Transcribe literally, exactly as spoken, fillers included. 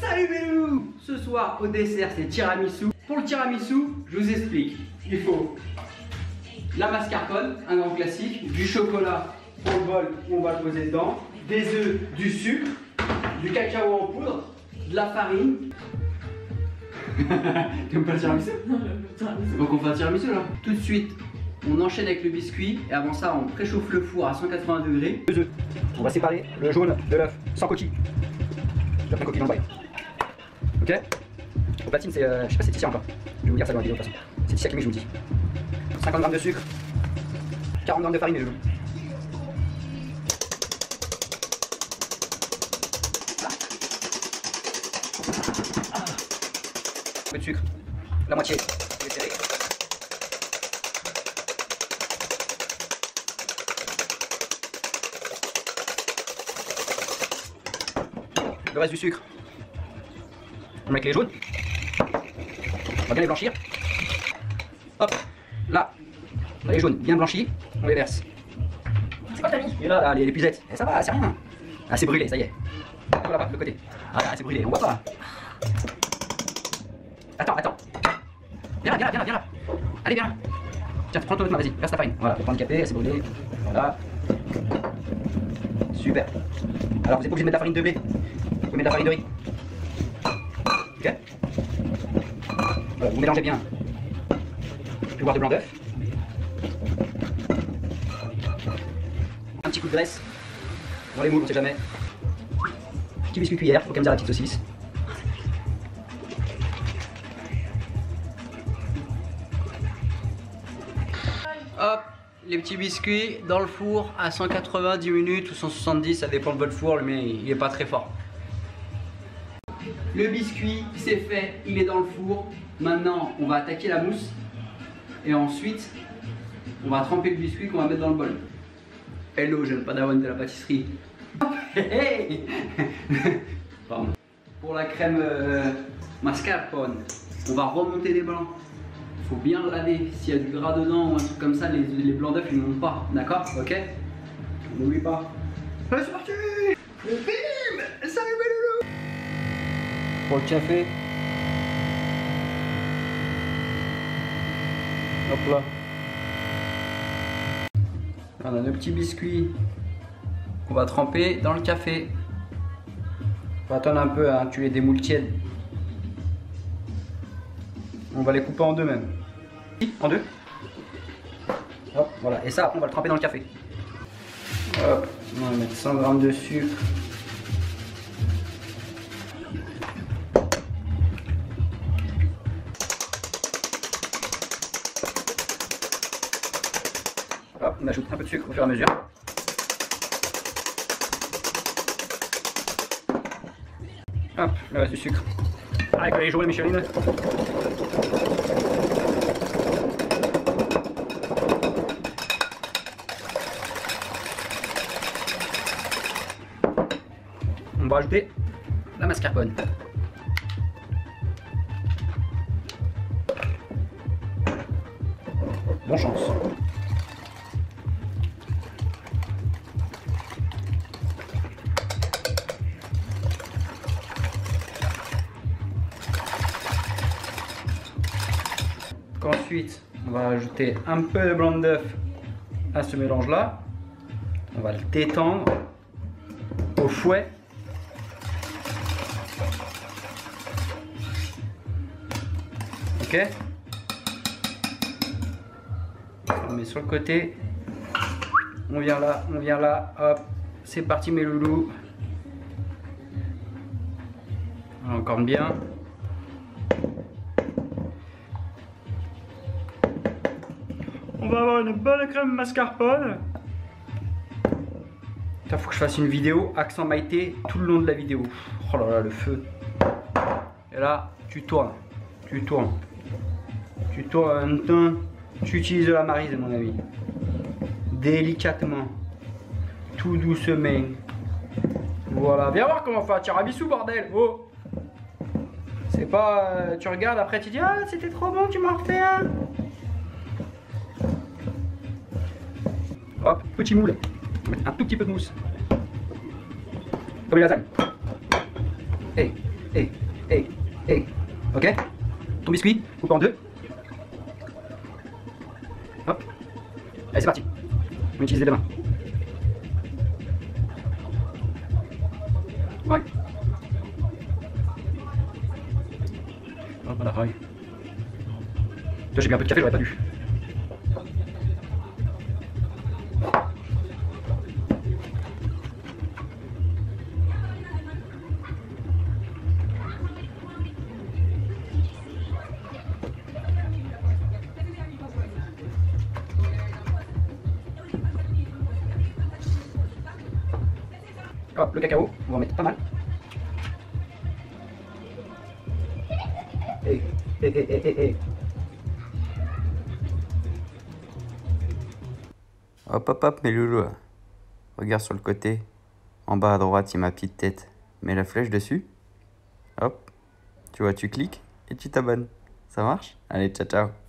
Salut mes loulous! Ce soir au dessert c'est tiramisu. Pour le tiramisu, je vous explique. Il faut la mascarpone, un grand classique, du chocolat pour le bol où on va le poser dedans, des œufs, du sucre, du cacao en poudre, de la farine. T'aimes pas le tiramisu? Non, le tiramisu. Donc on fait un tiramisu là. Tout de suite, on enchaîne avec le biscuit et avant ça on préchauffe le four à cent quatre-vingts degrés. Deux œufs. On va séparer le jaune de l'œuf sans coquille. Je vais coquille dans le bail. Ok. Au platine, c'est. Euh, je sais pas, c'est ici encore. Je vais vous dire ça dans la vidéo de toute façon. C'est ici à qui je vous dis. cinquante grammes de sucre. quarante grammes de farine et de l'eau. Un peu de sucre. La moitié. Je vais serrer. Le reste du sucre. On met avec les jaunes. On va bien les blanchir. Hop, là, les jaunes bien blanchis, on les verse. C'est quoi que t'as mis? Et là, là les, les puzettes, eh, ça va, c'est rien. Ah, c'est brûlé, ça y est. Là-bas, de l'autre côté. Ah, là, c'est brûlé, on voit pas. Attends, attends. Viens là, viens là, viens là, viens là. Allez, viens là. Tiens, prends ton autre main, vas-y, verse ta farine. Voilà, pour prendre le café, c'est brûlé. Voilà. Super. Alors, vous êtes pas obligé de mettre la farine de blé. Vous pouvez mettre la farine de riz. Ok. Voilà, vous mélangez bien. Je vais boire de blanc d'œuf. Un petit coup de graisse. Dans les moules, on sait jamais. Petit biscuit cuillère, faut quand même dire la petite saucisse. Hop, les petits biscuits dans le four à cent quatre-vingt-dix minutes ou cent soixante-dix, ça dépend de votre four, mais il est pas très fort. Le biscuit c'est fait, il est dans le four. Maintenant on va attaquer la mousse et ensuite on va tremper le biscuit qu'on va mettre dans le bol. Hello jeune padawan de la pâtisserie. Hey Pardon. Pour la crème euh, mascarpone, on va remonter les blancs. Il faut bien le laver. S'il y a du gras dedans ou un truc comme ça, les, les blancs d'œufs ils ne montent pas. D'accord? Ok? N'oublie pas. Allez, c'est parti! Le film! Salut mes loulous! Pour le café. Hop là. On a nos petits biscuits qu'on va tremper dans le café. Faut attendre un peu, hein, tu les démoules tièdes. On va les couper en deux même. En deux. Hop, voilà. Et ça, après, on va le tremper dans le café. Hop, on va mettre cent grammes de sucre. Hop, on ajoute un peu de sucre au fur et à mesure. Hop, le reste du sucre. Avec les jaunes Micheline. On va ajouter la mascarpone. Bonne chance. Ensuite, on va ajouter un peu de blanc d'œuf à ce mélange là. On va le détendre au fouet. Ok. On met sur le côté. On vient là, on vient là. Hop, c'est parti mes loulous. On encorne bien. On va avoir une bonne crème mascarpone. Il faut que je fasse une vidéo accent Maïté tout le long de la vidéo. Oh là là, le feu. Et là, tu tournes. Tu tournes. Tu tournes en même temps. Tu utilises de la maryse, mon ami. Délicatement. Tout doucement. Voilà. Viens voir comment on fait un tiramisu, bordel. Oh. C'est pas... Euh, tu regardes, après tu dis « Ah, c'était trop bon, tu m'en refais un !» Hop, petit moule. On va mettre un tout petit peu de mousse. Comme les lasagnes. Hey, et, et, et. Ok? Ton biscuit, coupe en deux. Hop. Allez, c'est parti. On utilise les deux mains. Ouais. Hop, à la raille. Toi, j'ai bu un peu de café, j'aurais pas dû. Hop, le cacao, on va en mettre pas mal. Et, et, et, et, et, et. Hop hop hop mes loulous, regarde sur le côté, en bas à droite il y a ma petite tête, mets la flèche dessus, hop, tu vois tu cliques et tu t'abonnes, ça marche? Allez ciao ciao.